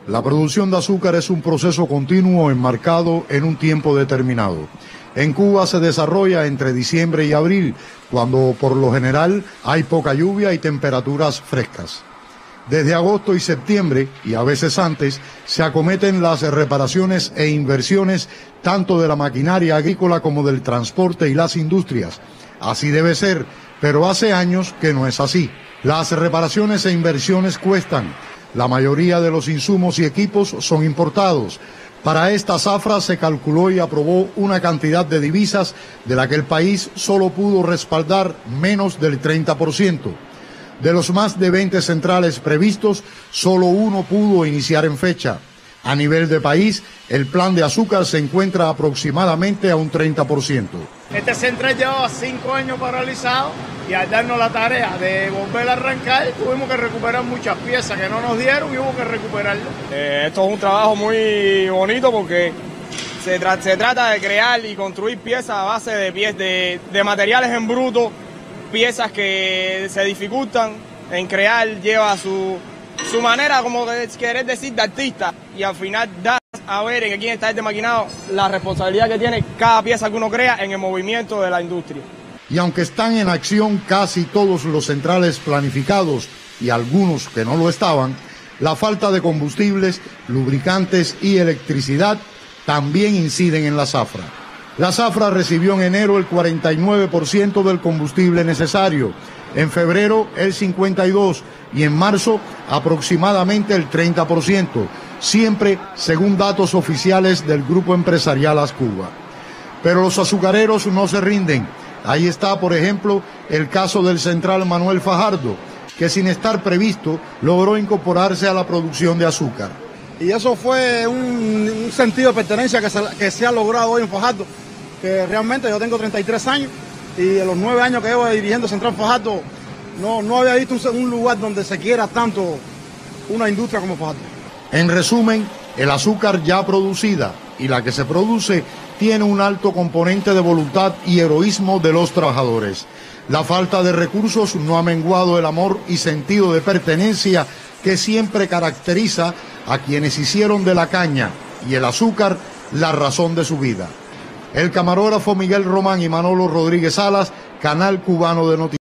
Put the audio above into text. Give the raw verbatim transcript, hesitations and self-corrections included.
La producción de azúcar es un proceso continuo enmarcado en un tiempo determinado. En Cuba se desarrolla entre diciembre y abril, cuando por lo general hay poca lluvia y temperaturas frescas. Desde agosto y septiembre, y a veces antes, se acometen las reparaciones e inversiones tanto de la maquinaria agrícola como del transporte y las industrias. Así debe ser, pero hace años que no es así. Las reparaciones e inversiones cuestan. La mayoría de los insumos y equipos son importados. Para esta zafra se calculó y aprobó una cantidad de divisas de la que el país solo pudo respaldar menos del treinta por ciento. De los más de veinte centrales previstos, solo uno pudo iniciar en fecha. A nivel de país, el plan de azúcar se encuentra aproximadamente a un treinta por ciento. Este central llevaba cinco años paralizado y al darnos la tarea de volver a arrancar, tuvimos que recuperar muchas piezas que no nos dieron y hubo que recuperarlas. Eh, esto es un trabajo muy bonito porque se, tra se trata de crear y construir piezas a base de, pie de, de materiales en bruto, piezas que se dificultan en crear, lleva su, su manera, como querer decir, de artista, y al final da a ver en quién está este maquinado la responsabilidad que tiene cada pieza que uno crea en el movimiento de la industria. Y aunque están en acción casi todos los centrales planificados y algunos que no lo estaban, la falta de combustibles, lubricantes y electricidad también inciden en la zafra. La zafra recibió en enero el cuarenta y nueve por ciento del combustible necesario, en febrero el cincuenta y dos por ciento y en marzo aproximadamente el treinta por ciento, siempre según datos oficiales del Grupo Empresarial Ascuba. Pero los azucareros no se rinden. Ahí está, por ejemplo, el caso del Central Manuel Fajardo, que sin estar previsto logró incorporarse a la producción de azúcar. Y eso fue un, un sentido de pertenencia que se, que se ha logrado hoy en Fajardo, que realmente yo tengo treinta y tres años y en los nueve años que llevo dirigiendo Central Fajardo no, no había visto un, un lugar donde se quiera tanto una industria como Fajardo. En resumen, el azúcar ya producida y la que se produce tiene un alto componente de voluntad y heroísmo de los trabajadores. La falta de recursos no ha menguado el amor y sentido de pertenencia que siempre caracteriza a quienes hicieron de la caña y el azúcar la razón de su vida. El camarógrafo Miguel Román y Manolo Rodríguez Salas, Canal Cubano de Noticias.